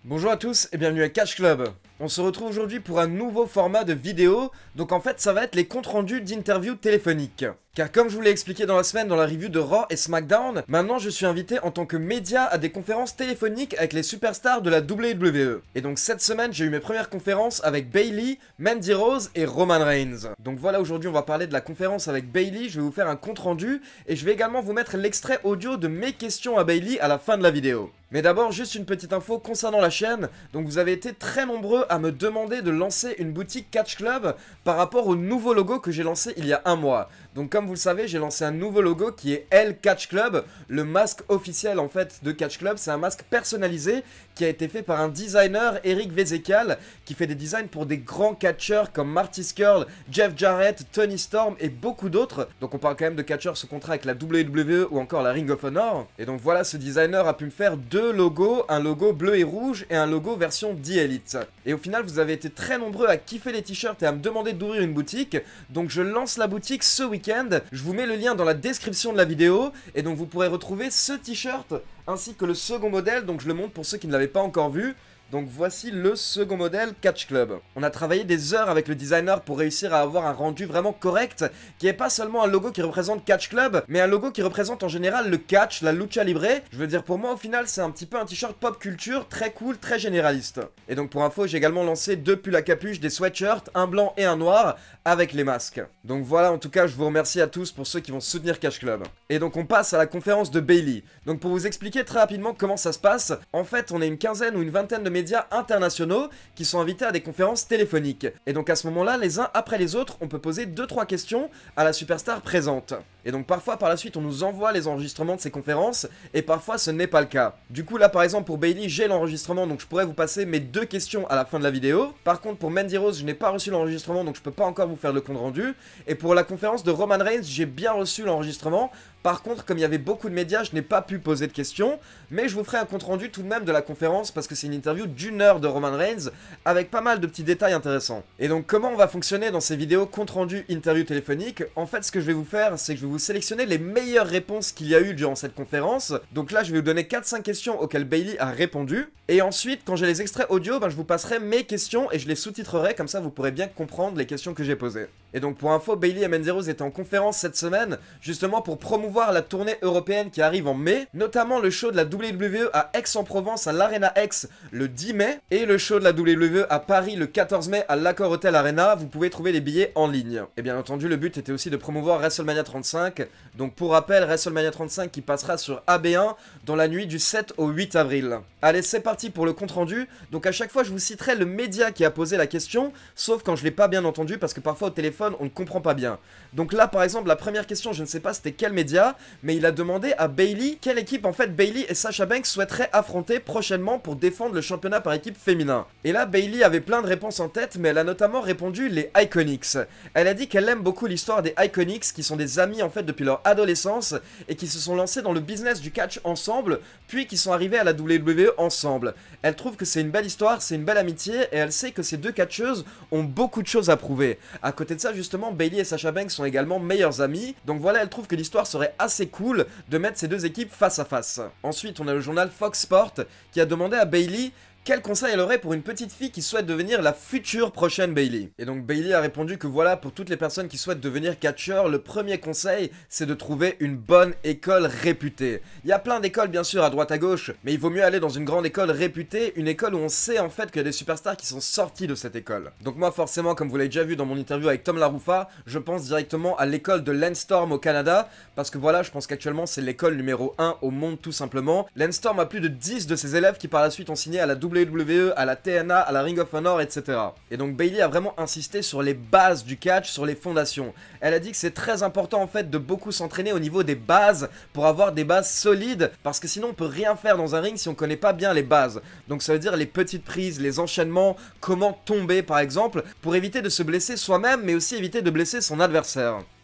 Bonjour à tous et bienvenue à Catch Club. On se retrouve aujourd'hui pour un nouveau format de vidéo, donc en fait ça va être les comptes rendus d'interviews téléphoniques. Car comme je vous l'ai expliqué dans la semaine dans la review de Raw et SmackDown, maintenant je suis invité en tant que média à des conférences téléphoniques avec les superstars de la WWE. Et donc cette semaine j'ai eu mes premières conférences avec Bayley, Mandy Rose et Roman Reigns. Donc voilà, aujourd'hui on va parler de la conférence avec Bayley, je vais vous faire un compte rendu et je vais également vous mettre l'extrait audio de mes questions à Bayley à la fin de la vidéo. Mais d'abord, juste une petite info concernant la chaîne. Donc vous avez été très nombreux à me demander de lancer une boutique Catch Club par rapport au nouveau logo que j'ai lancé il y a un mois. Donc comme vous le savez, j'ai lancé un nouveau logo qui est L Catch Club, le masque officiel en fait de Catch Club. C'est un masque personnalisé qui a été fait par un designer, Eric Vezekiel, qui fait des designs pour des grands catcheurs comme Marty Scurll, Jeff Jarrett, Tony Storm et beaucoup d'autres. Donc on parle quand même de catcheurs sous contrat avec la WWE ou encore la Ring of Honor. Et donc voilà, ce designer a pu me faire deux logos, un logo bleu et rouge et un logo version The Elite. Et au final, vous avez été très nombreux à kiffer les t-shirts et à me demander d'ouvrir une boutique. Donc je lance la boutique ce week-end. Je vous mets le lien dans la description de la vidéo et donc vous pourrez retrouver ce t-shirt ainsi que le second modèle. Donc je le montre pour ceux qui ne l'avaient pas encore vu. Donc voici le second modèle Catch Club. On a travaillé des heures avec le designer pour réussir à avoir un rendu vraiment correct, qui n'est pas seulement un logo qui représente Catch Club, mais un logo qui représente en général le catch, la lucha libre. Je veux dire, pour moi au final c'est un petit peu un t-shirt pop culture, très cool, très généraliste. Et donc pour info, j'ai également lancé deux pulls à capuche, des sweatshirts, un blanc et un noir, avec les masques. Donc voilà, en tout cas je vous remercie à tous pour ceux qui vont soutenir Catch Club. Et donc on passe à la conférence de Bayley. Donc pour vous expliquer très rapidement comment ça se passe, en fait on est une quinzaine ou une vingtaine de médias internationaux qui sont invités à des conférences téléphoniques. Et donc à ce moment-là, les uns après les autres, on peut poser 2-3 questions à la superstar présente. Et donc parfois par la suite on nous envoie les enregistrements de ces conférences et parfois ce n'est pas le cas. Du coup là par exemple pour Bayley j'ai l'enregistrement, donc je pourrais vous passer mes deux questions à la fin de la vidéo. Par contre pour Mandy Rose je n'ai pas reçu l'enregistrement, donc je peux pas encore vous faire le compte rendu. Et pour la conférence de Roman Reigns j'ai bien reçu l'enregistrement. Par contre comme il y avait beaucoup de médias je n'ai pas pu poser de questions. Mais je vous ferai un compte rendu tout de même de la conférence parce que c'est une interview d'une heure de Roman Reigns avec pas mal de petits détails intéressants. Et donc comment on va fonctionner dans ces vidéos compte rendu interview téléphonique? En fait ce que je vais vous faire c'est que je vais vous sélectionner les meilleures réponses qu'il y a eu durant cette conférence. Donc là je vais vous donner 4-5 questions auxquelles Bayley a répondu. Et ensuite quand j'ai les extraits audio, je vous passerai mes questions et je les sous-titrerai, comme ça vous pourrez bien comprendre les questions que j'ai posées. Et donc pour info, Bayley et Mandy Rose étaient en conférence cette semaine justement pour promouvoir la tournée européenne qui arrive en mai, notamment le show de la WWE à Aix-en-Provence à l'Arena X le 10 mai et le show de la WWE à Paris le 14 mai à l'Accor Hotel Arena. Vous pouvez trouver les billets en ligne. Et bien entendu le but était aussi de promouvoir WrestleMania 35. Donc pour rappel, WrestleMania 35 qui passera sur AB1 dans la nuit du 7 au 8 avril. Allez, c'est parti pour le compte rendu. Donc à chaque fois je vous citerai le média qui a posé la question, sauf quand je l'ai pas bien entendu parce que parfois au téléphone on ne comprend pas bien. Donc là par exemple la première question, je ne sais pas c'était quel média, mais il a demandé à Bayley quelle équipe en fait Bayley et Sasha Banks souhaiteraient affronter prochainement pour défendre le championnat par équipe féminin. Et là Bayley avait plein de réponses en tête, mais elle a notamment répondu les Iconics. Elle a dit qu'elle aime beaucoup l'histoire des Iconics qui sont des amis en fait depuis leur adolescence et qui se sont lancés dans le business du catch ensemble, puis qui sont arrivés à la WWE ensemble. Elle trouve que c'est une belle histoire, c'est une belle amitié et elle sait que ces deux catcheuses ont beaucoup de choses à prouver. À côté de ça justement, Bayley et Sasha Banks sont également meilleurs amis, donc voilà, elle trouve que l'histoire serait assez cool de mettre ces deux équipes face à face. Ensuite on a le journal Fox Sport qui a demandé à Bayley quel conseil elle aurait pour une petite fille qui souhaite devenir la future prochaine Bayley. Et donc Bayley a répondu que voilà, pour toutes les personnes qui souhaitent devenir catcheur, le premier conseil c'est de trouver une bonne école réputée. Il y a plein d'écoles bien sûr à droite à gauche, mais il vaut mieux aller dans une grande école réputée, une école où on sait en fait qu'il y a des superstars qui sont sortis de cette école. Donc moi forcément, comme vous l'avez déjà vu dans mon interview avec Tom Laroufa, je pense directement à l'école de Landstorm au Canada, parce que voilà, je pense qu'actuellement c'est l'école numéro 1 au monde tout simplement. Landstorm a plus de 10 de ses élèves qui par la suite ont signé à la WWE, à la TNA, à la Ring of Honor, etc. Et donc Bayley a vraiment insisté sur les bases du catch, sur les fondations. Elle a dit que c'est très important en fait de beaucoup s'entraîner au niveau des bases pour avoir des bases solides, parce que sinon on peut rien faire dans un ring si on connaît pas bien les bases. Donc ça veut dire les petites prises, les enchaînements, comment tomber par exemple, pour éviter de se blesser soi-même mais aussi éviter de blesser son adversaire.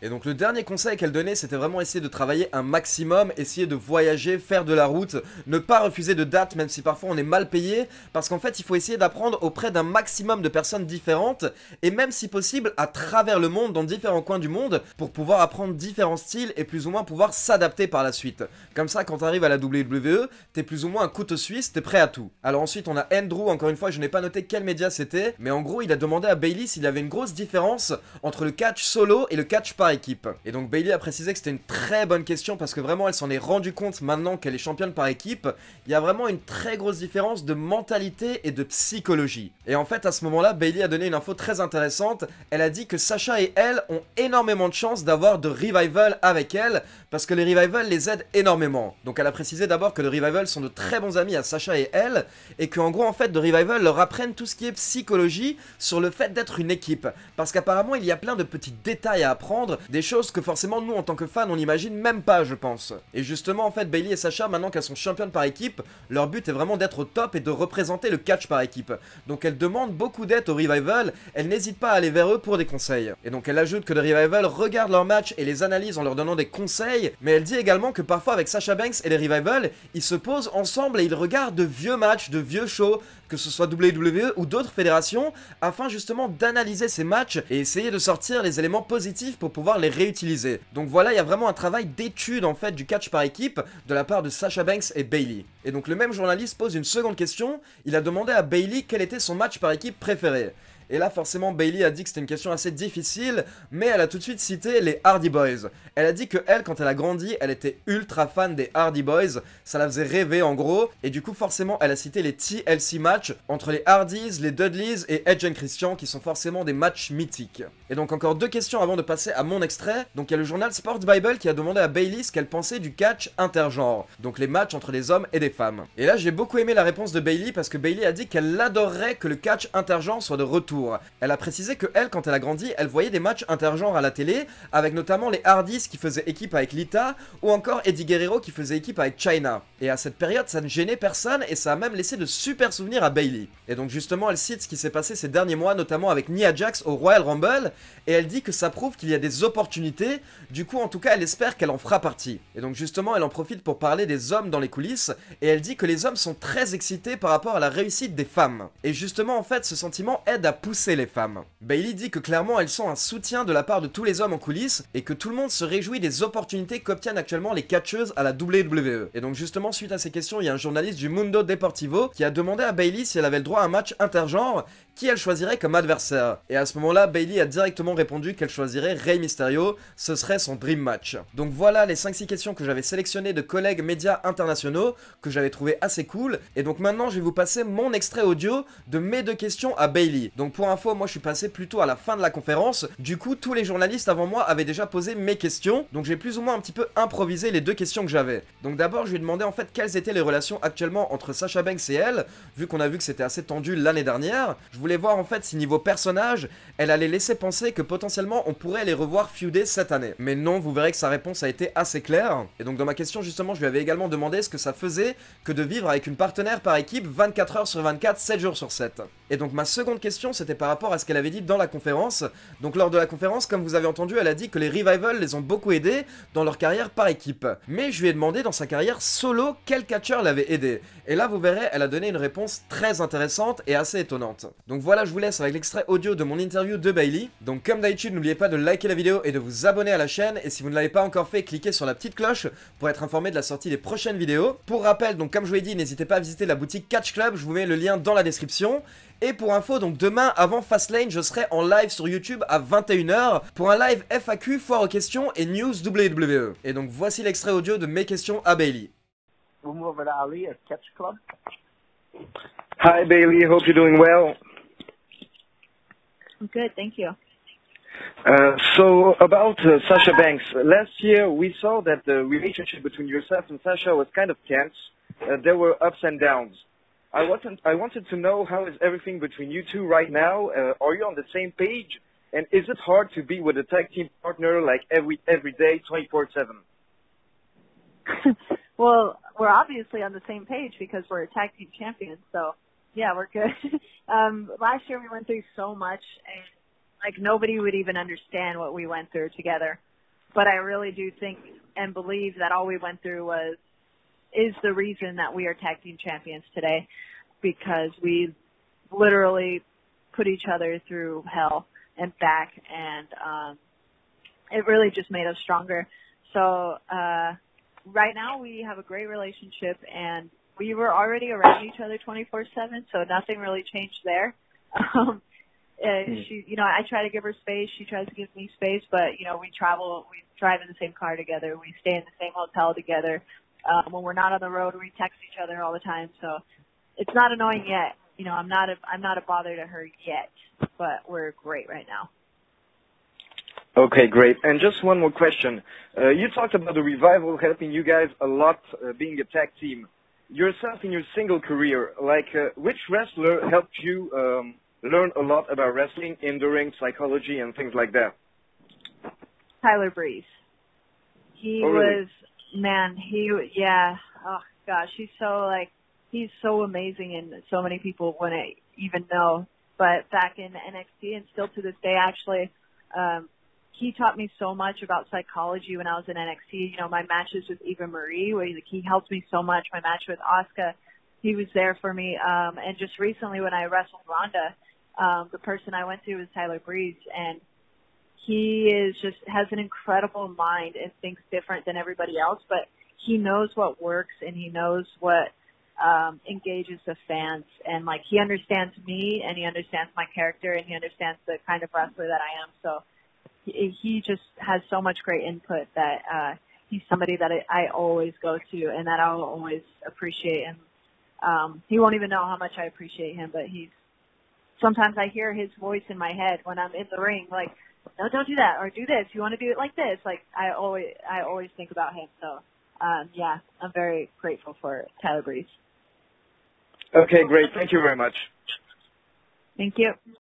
Et donc le dernier conseil qu'elle donnait, c'était vraiment essayer de travailler un maximum, essayer de voyager, faire de la route, ne pas refuser de date même si parfois on est mal payé, parce qu'en fait il faut essayer d'apprendre auprès d'un maximum de personnes différentes, et même si possible à travers le monde, dans différents coins du monde, pour pouvoir apprendre différents styles et plus ou moins pouvoir s'adapter par la suite. Comme ça quand t'arrives à la WWE, t'es plus ou moins un couteau suisse, t'es prêt à tout. Alors ensuite on a Andrew, encore une fois je n'ai pas noté quel média c'était, mais en gros il a demandé à Bayley s'il y avait une grosse différence entre le catch solo et le catch par équipe. Et donc Bayley a précisé que c'était une très bonne question parce que vraiment elle s'en est rendue compte maintenant qu'elle est championne par équipe. Il y a vraiment une très grosse différence de mentalité et de psychologie. Et en fait à ce moment là Bayley a donné une info très intéressante. Elle a dit que Sasha et elle ont énormément de chance d'avoir de Revival avec elle parce que les Revival les aident énormément. Donc elle a précisé d'abord que les Revival sont de très bons amis à Sasha et elle, et qu'en gros en fait de Revival leur apprennent tout ce qui est psychologie sur le fait d'être une équipe, parce qu'apparemment il y a plein de petits détails à apprendre, des choses que forcément nous en tant que fans on n'imagine même pas je pense. Et justement en fait Bayley et Sasha, maintenant qu'elles sont championnes par équipe, leur but est vraiment d'être au top et de représenter le catch par équipe. Donc elles demandent beaucoup d'aide au Revival, elles n'hésitent pas à aller vers eux pour des conseils. Et donc elle ajoute que le Revival regarde leurs matchs et les analyse en leur donnant des conseils, mais elle dit également que parfois avec Sasha Banks et les Revival, ils se posent ensemble et ils regardent de vieux matchs, de vieux shows, que ce soit WWE ou d'autres fédérations, afin justement d'analyser ces matchs et essayer de sortir les éléments positifs pour pouvoir les réutiliser. Donc voilà, il y a vraiment un travail d'étude en fait du catch par équipe de la part de Sasha Banks et Bayley. Et donc le même journaliste pose une seconde question, il a demandé à Bayley quel était son match par équipe préféré. Et là forcément Bayley a dit que c'était une question assez difficile, mais elle a tout de suite cité les Hardy Boys. Elle a dit que elle, quand elle a grandi, elle était ultra fan des Hardy Boys, ça la faisait rêver en gros, et du coup forcément elle a cité les TLC matchs entre les Hardys, les Dudleys et Edge and Christian, qui sont forcément des matchs mythiques. Et donc encore deux questions avant de passer à mon extrait. Donc il y a le journal Sports Bible qui a demandé à Bayley ce qu'elle pensait du catch intergenre, donc les matchs entre les hommes et des femmes. Et là j'ai beaucoup aimé la réponse de Bayley parce que Bayley a dit qu'elle adorerait que le catch intergenre soit de retour. Elle a précisé que elle, quand elle a grandi, elle voyait des matchs intergenres à la télé, avec notamment les Hardys qui faisaient équipe avec Lita, ou encore Eddie Guerrero qui faisait équipe avec Chyna. Et à cette période, ça ne gênait personne et ça a même laissé de super souvenirs à Bayley. Et donc justement, elle cite ce qui s'est passé ces derniers mois, notamment avec Nia Jax au Royal Rumble, et elle dit que ça prouve qu'il y a des opportunités, du coup en tout cas elle espère qu'elle en fera partie. Et donc justement, elle en profite pour parler des hommes dans les coulisses, et elle dit que les hommes sont très excités par rapport à la réussite des femmes. Et justement en fait, ce sentiment aide à pousser les femmes. Bayley dit que clairement elles sont un soutien de la part de tous les hommes en coulisses et que tout le monde se réjouit des opportunités qu'obtiennent actuellement les catcheuses à la WWE. Et donc justement suite à ces questions, il y a un journaliste du Mundo Deportivo qui a demandé à Bayley si elle avait le droit à un match intergenre, qui elle choisirait comme adversaire. Et à ce moment-là, Bayley a directement répondu qu'elle choisirait Rey Mysterio, ce serait son dream match. Donc voilà les 5-6 questions que j'avais sélectionnées de collègues médias internationaux, que j'avais trouvé assez cool, et donc maintenant je vais vous passer mon extrait audio de mes deux questions à Bayley. Donc pour info, moi je suis passé plutôt à la fin de la conférence, du coup tous les journalistes avant moi avaient déjà posé mes questions, donc j'ai plus ou moins un petit peu improvisé les deux questions que j'avais. Donc d'abord je lui ai demandé en fait quelles étaient les relations actuellement entre Sasha Banks et elle, vu qu'on a vu que c'était assez tendu l'année dernière. Je voulais voir en fait si niveau personnage, elle allait laisser penser que potentiellement on pourrait les revoir feuder cette année. Mais non, vous verrez que sa réponse a été assez claire. Et donc dans ma question justement, je lui avais également demandé ce que ça faisait que de vivre avec une partenaire par équipe 24 heures sur 24, 7 jours sur 7. Et donc ma seconde question, c'était par rapport à ce qu'elle avait dit dans la conférence. Donc lors de la conférence, comme vous avez entendu, elle a dit que les Revival les ont beaucoup aidés dans leur carrière par équipe. Mais je lui ai demandé dans sa carrière solo quel catcheur l'avait aidé. Et là vous verrez, elle a donné une réponse très intéressante et assez étonnante. Donc voilà, je vous laisse avec l'extrait audio de mon interview de Bayley. Donc comme d'habitude, n'oubliez pas de liker la vidéo et de vous abonner à la chaîne. Et si vous ne l'avez pas encore fait, cliquez sur la petite cloche pour être informé de la sortie des prochaines vidéos. Pour rappel, donc comme je vous l'ai dit, n'hésitez pas à visiter la boutique Catch Club, je vous mets le lien dans la description. Et pour info, donc demain avant Fastlane, je serai en live sur YouTube à 21 h pour un live FAQ, foire aux questions et news WWE. Et donc voici l'extrait audio de mes questions à Bayley. We'll move over to Ali at Catch Club. Hi Bailey, hope you're doing well. I'm good, thank you. So about Sasha Banks, last year we saw that the relationship between yourself and Sasha was kind of tense. There were ups and downs. I wanted to know how is everything between you two right now? Are you on the same page? And is it hard to be with a tag team partner like every day, 24/7? Well, we're obviously on the same page because we're tag team champions, so yeah, we're good. Last year we went through so much, and like nobody would even understand what we went through together. but I really do think and believe that all we went through is the reason that we are tag team champions today, because we literally put each other through hell and back, and it really just made us stronger. So right now we have a great relationship, and we were already around each other 24/7, so nothing really changed there. She, I try to give her space, she tries to give me space, but we drive in the same car together, we stay in the same hotel together. When we're not on the road, we text each other all the time, so it's not annoying yet. I'm not a bother to her yet, but we're great right now. Okay, great. And just one more question. You talked about the revival helping you guys a lot, being a tag team. Yourself in your single career, which wrestler helped you learn a lot about wrestling, enduring, psychology, and things like that? Tyler Breeze. He was, man, oh gosh, he's so amazing, and so many people wouldn't even know. But back in NXT, and still to this day, actually, he taught me so much about psychology when I was in NXT. My matches with Eva Marie, where he helped me so much. My match with Asuka, he was there for me. And just recently when I wrestled Ronda, the person I went to was Tyler Breeze, and he has an incredible mind and thinks different than everybody else, but he knows what works, and he knows what engages the fans, and he understands me, and he understands my character, and he understands the kind of wrestler that I am. So he just has so much great input that he's somebody that I always go to and that I'll always appreciate. And he won't even know how much I appreciate him, but sometimes I hear his voice in my head when I'm in the ring, no, don't do that, or do this. You want to do it like this. I always think about him. So yeah, I'm very grateful for Tyler Breeze. Okay, great. Thank you very much. Thank you.